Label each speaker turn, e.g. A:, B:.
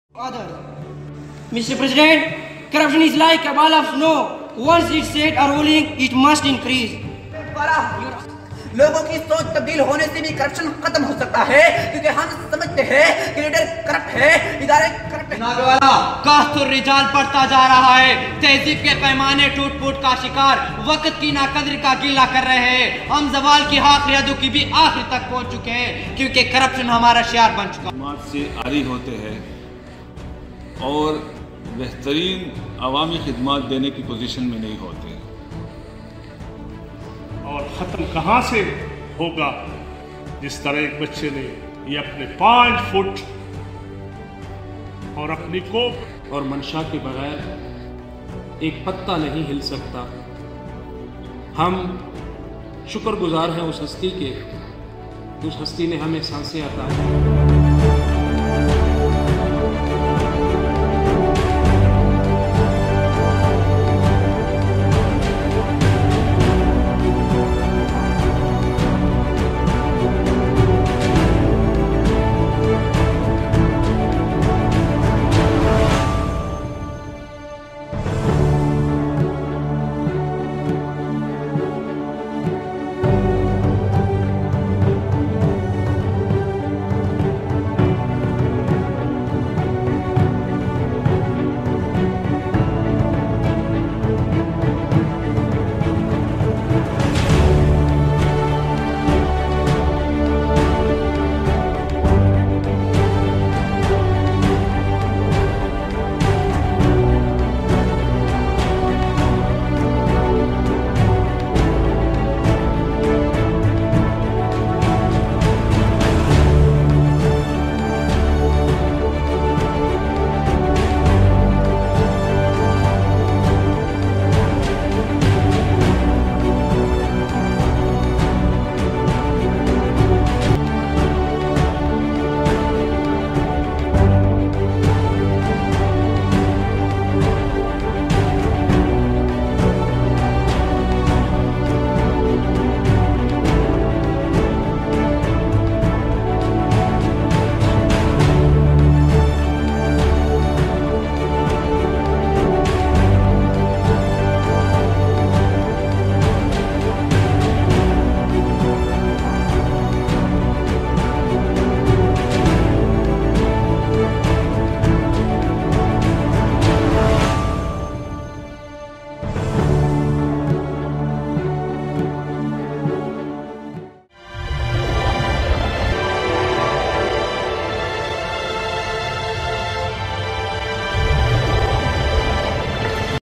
A: Others. Mr. President, corruption is like a ball of snow. Once it's set or rolling, it must increase.
B: लोगों की सोच तब्दील होने से भी करप्शन खत्म हो सकता है, क्योंकि हम समझते हैं कि लीडर करप्ट है, इदारे करप्ट है।
C: कास्तुर रिजाल बढ़ता जा रहा है, तहजीब के पैमाने टूट फूट का शिकार, वक्त की नाकदरी का गिला कर रहे हैं। हम जवाल की आखिरी हदों की भी आखिर तक पहुंच चुके हैं, क्योंकि करप्शन हमारा शियार बन चुका।
D: समाज से आरी होते हैं और बेहतरीन अवामी खिदमत देने की पोजीशन में नहीं होते।
E: और ख़त्म कहाँ से होगा, जिस तरह एक बच्चे ने ये अपने 5 फुट और अपनी कोप
F: और मंशा के बगैर एक पत्ता नहीं हिल सकता। हम शुक्रगुजार हैं उस हस्ती के, उस हस्ती ने हमें सांसें अता की।